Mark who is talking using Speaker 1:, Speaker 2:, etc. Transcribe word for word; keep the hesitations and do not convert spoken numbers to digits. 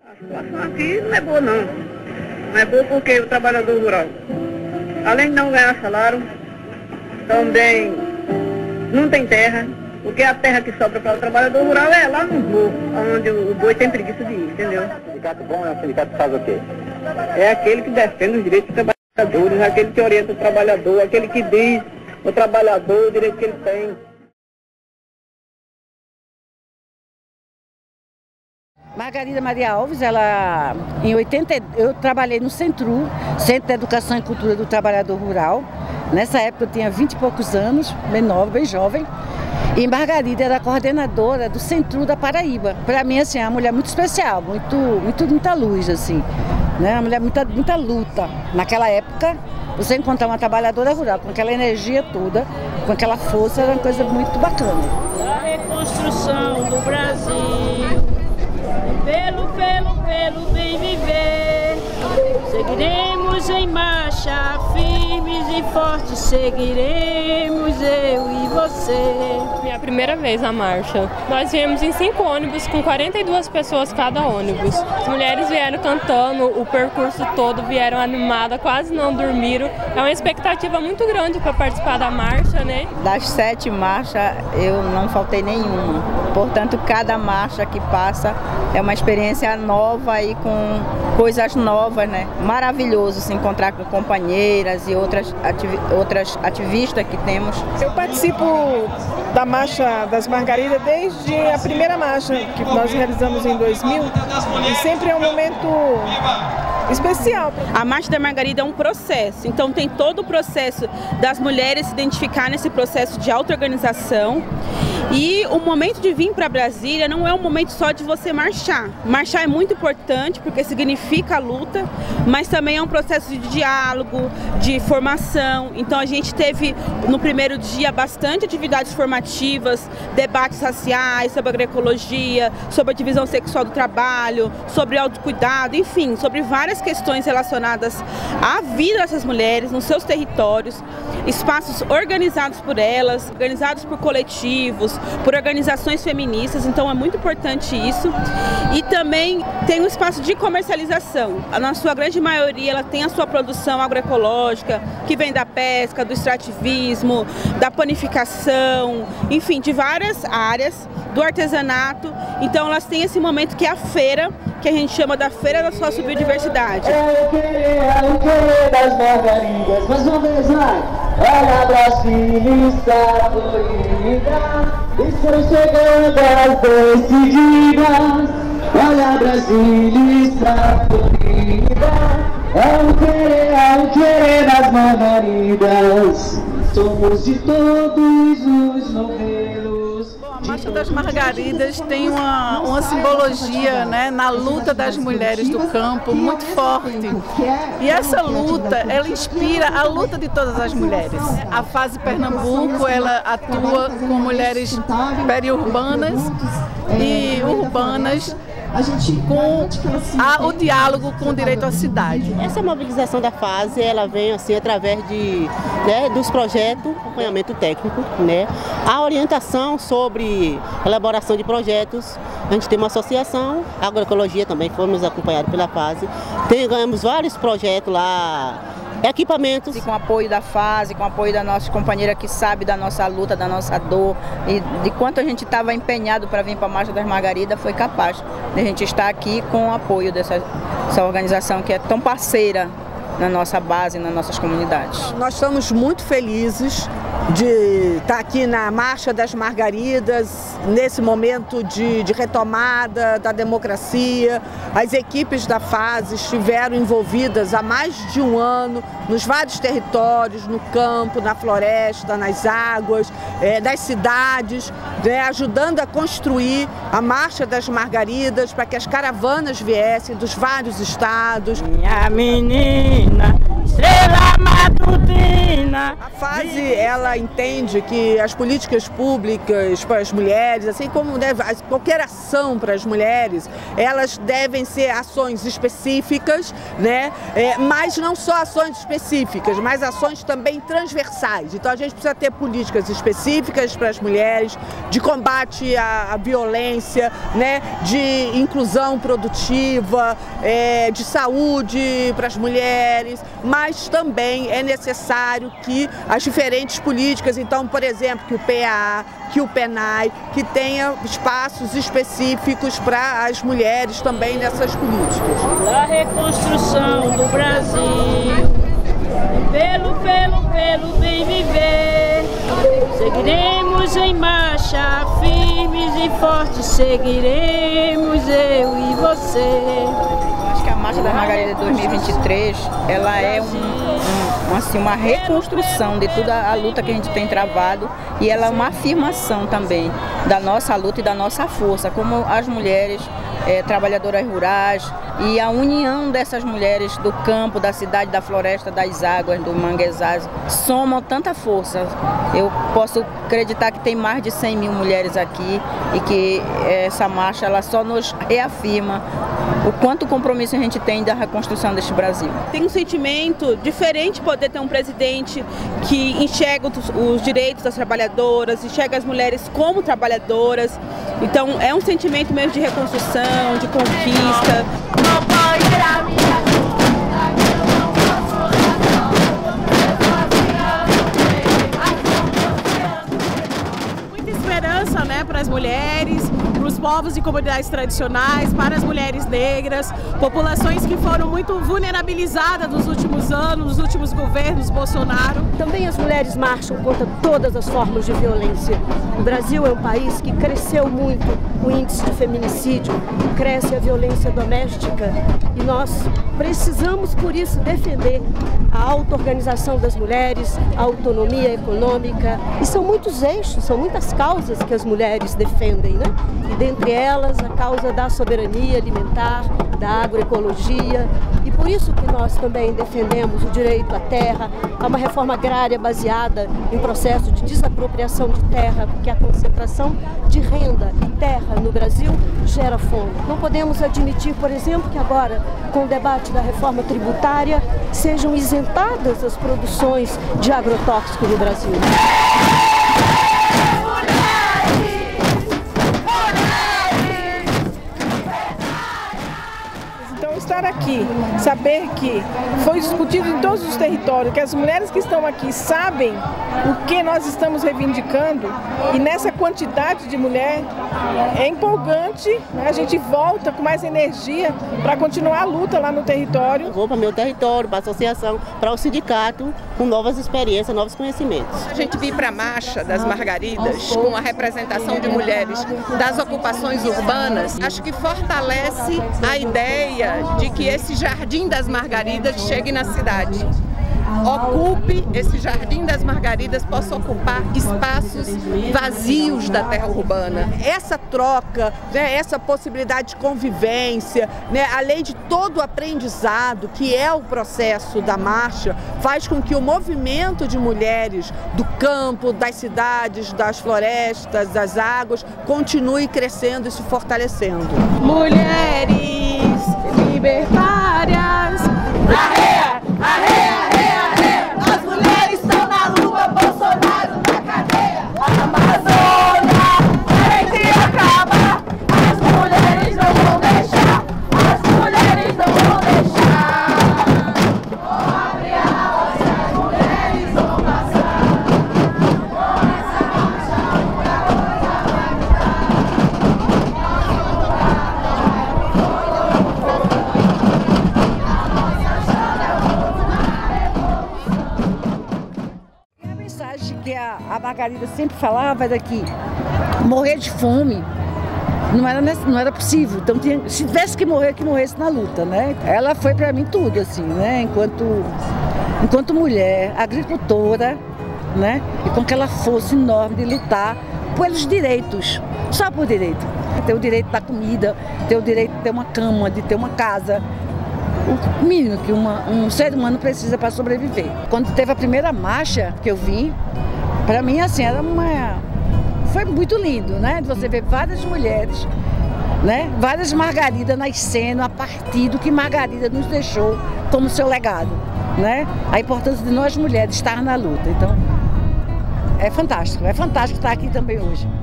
Speaker 1: A situação aqui não é boa não. Não é boa porque o trabalhador rural, além de não ganhar salário, também não tem terra, porque a terra que sobra para o trabalhador rural é lá no morro, onde o boi tem preguiça de ir, entendeu? O sindicato bom é o sindicato que faz o quê? É aquele que defende os direitos dos trabalhadores, aquele que orienta o trabalhador, aquele que diz o trabalhador o direito que ele tem.
Speaker 2: Margarida Maria Alves, ela, em oitenta, eu trabalhei no Centru, Centro de Educação e Cultura do Trabalhador Rural. Nessa época eu tinha vinte e poucos anos, bem nova, bem jovem. E Margarida era coordenadora do Centru da Paraíba. Para mim, assim, é uma mulher muito especial, muito, muito, muita luz, assim. Né? Uma mulher muita, muita luta. Naquela época, você encontrar uma trabalhadora rural com aquela energia toda, com aquela força, era uma coisa muito bacana.
Speaker 3: A reconstrução do Brasil, pelo, pelo, pelo bem viver, seguiremos em marcha, firmes e fortes, seguiremos eu e você.
Speaker 4: Minha primeira vez na marcha. Nós viemos em cinco ônibus com quarenta e duas pessoas cada ônibus. As mulheres vieram cantando o percurso todo, vieram animadas, quase não dormiram. É uma expectativa muito grande para participar da marcha, né?
Speaker 5: Das sete marchas eu não faltei nenhuma. Portanto, cada marcha que passa é uma experiência nova e com coisas novas, né? Maravilhoso se encontrar com companheiras e outras, ativi outras ativistas que temos.
Speaker 6: Eu participo da Marcha das Margaridas desde a primeira marcha que nós realizamos em dois mil e sempre é um momento especial.
Speaker 7: A Marcha da Margarida é um processo, então tem todo o processo das mulheres se identificar nesse processo de auto-organização. E o momento de vir para Brasília não é um momento só de você marchar. Marchar é muito importante porque significa a luta, mas também é um processo de diálogo, de formação. Então a gente teve no primeiro dia bastante atividades formativas, debates raciais, sobre agroecologia, sobre a divisão sexual do trabalho, sobre autocuidado, enfim, sobre várias questões relacionadas à vida dessas mulheres nos seus territórios, espaços organizados por elas, organizados por coletivos, por organizações feministas, então é muito importante isso. E também tem um espaço de comercialização. Na sua grande maioria ela tem a sua produção agroecológica, que vem da pesca, do extrativismo, da panificação, enfim, de várias áreas, do artesanato. Então elas têm esse momento que é a feira, que a gente chama da Feira da Sociobiodiversidade.
Speaker 8: É o querer, é o querer das margaridas. Mais uma vez, vai! Olha, Brasília está florida, estão chegando as decididas. Olha, Brasília está florida, é o querer, é o querer das margaridas. Somos de todos os modelos.
Speaker 9: A Marcha das Margaridas tem uma, uma simbologia, né, na luta das mulheres do campo muito forte. E essa luta, ela inspira a luta de todas as mulheres. A Fase Pernambuco, ela atua com mulheres periurbanas e urbanas, com a, o diálogo com o direito à cidade.
Speaker 10: Essa mobilização da fase, ela vem assim através de, né, dos projetos, acompanhamento técnico, né, a orientação sobre elaboração de projetos. A gente tem uma associação, a agroecologia também, fomos acompanhados pela fase. Tem, ganhamos vários projetos lá, equipamentos.
Speaker 5: E com o apoio da fase, com o apoio da nossa companheira que sabe da nossa luta, da nossa dor e de quanto a gente estava empenhado para vir para a Marcha das Margaridas, foi capaz de a gente estar aqui com o apoio dessa, dessa organização que é tão parceira na nossa base, nas nossas comunidades.
Speaker 11: Nós estamos muito felizes de estar aqui na Marcha das Margaridas, nesse momento de, de retomada da democracia. As equipes da fase estiveram envolvidas há mais de um ano nos vários territórios, no campo, na floresta, nas águas, é, das cidades, né, ajudando a construir a Marcha das Margaridas para que as caravanas viessem dos vários estados.
Speaker 5: Minha menina
Speaker 3: estrela matutina.
Speaker 11: A fase, ela entende que as políticas públicas para as mulheres, assim como deve, qualquer ação para as mulheres, elas devem ser ações específicas, né? É, mas não só ações específicas, mas ações também transversais. Então a gente precisa ter políticas específicas para as mulheres, de combate à, à violência, né? De inclusão produtiva, é, de saúde para as mulheres, mas também é necessário que as diferentes políticas, então, por exemplo, que o P A A, que o PENAI, que tenha espaços específicos para as mulheres também nessas políticas.
Speaker 3: A reconstrução do Brasil, pelo, pelo, pelo bem viver, seguiremos em marcha, firmes e fortes, seguiremos eu e você.
Speaker 5: Acho que a Marcha da Margarida dois mil e vinte e três, ela é um, um, assim, uma reconstrução de toda a luta que a gente tem travado, e ela é uma afirmação também da nossa luta e da nossa força, como as mulheres é, trabalhadoras rurais, e a união dessas mulheres do campo, da cidade, da floresta, das águas, do manguezais, somam tanta força. Eu posso acreditar que tem mais de cem mil mulheres aqui, e que essa marcha ela só nos reafirma o quanto compromisso a gente tem da reconstrução deste Brasil.
Speaker 7: Tem um sentimento diferente poder ter um presidente que enxerga os, os direitos das trabalhadoras, enxerga as mulheres como trabalhadoras. Então é um sentimento mesmo de reconstrução, de conquista.
Speaker 6: Muita esperança, né, para as mulheres, para os povos e comunidades tradicionais, para as mulheres negras, populações que foram muito vulnerabilizadas nos últimos anos, nos últimos governos Bolsonaro.
Speaker 12: Também as mulheres marcham contra todas as formas de violência. O Brasil é um país que cresceu muito o índice de feminicídio, cresce a violência doméstica, e nós precisamos, por isso, defender a auto-organização das mulheres, a autonomia econômica. E são muitos eixos, são muitas causas que as mulheres defendem, né? E dentre elas a causa da soberania alimentar, da agroecologia, e por isso que nós também defendemos o direito à terra, a uma reforma agrária baseada em processo de desapropriação de terra, porque a concentração de renda e terra no Brasil gera fome. Não podemos admitir, por exemplo, que agora, com o debate da reforma tributária, sejam isentadas as produções de agrotóxico no Brasil.
Speaker 6: Estar aqui, saber que foi discutido em todos os territórios, que as mulheres que estão aqui sabem o que nós estamos reivindicando, e nessa quantidade de mulher é empolgante, né? A gente volta com mais energia para continuar a luta lá no território.
Speaker 10: Eu vou para o meu território, para a associação, para o sindicato, com novas experiências, novos conhecimentos.
Speaker 13: A gente vir para a Marcha das Margaridas com a representação de mulheres das ocupações urbanas, acho que fortalece a ideia de que esse Jardim das Margaridas chegue na cidade. Ocupe esse Jardim das Margaridas, possa ocupar espaços vazios da terra urbana.
Speaker 11: Essa troca, né, essa possibilidade de convivência, né, além de todo o aprendizado que é o processo da marcha, faz com que o movimento de mulheres do campo, das cidades, das florestas, das águas, continue crescendo e se fortalecendo.
Speaker 6: Mulheres libertárias,
Speaker 8: arreia, arreia, arreia, arreia. As mulheres estão na rua, Bolsonaro na cadeia. A Amazônia tem que acabar. As mulheres não vão deixar, as mulheres não vão deixar. Vou abrir a roça, as mulheres vão passar. Com essa marcha, muita coisa vai
Speaker 2: que a, a Margarida sempre falava era que morrer de fome não era, não era possível. Então, tinha, se tivesse que morrer, que morresse na luta, né? Ela foi para mim tudo, assim, né? Enquanto, enquanto mulher, agricultora, né? E com aquela força enorme de lutar pelos direitos, só por direito. Ter o direito da comida, ter o direito de ter uma cama, de ter uma casa, o mínimo que uma, um ser humano precisa para sobreviver. Quando teve a primeira marcha que eu vi, para mim assim, era uma... foi muito lindo, né? Você vê várias mulheres, né? Várias Margaridas nascendo a partir do que Margarida nos deixou como seu legado, né? A importância de nós mulheres estar na luta. Então, é fantástico, é fantástico estar aqui também hoje.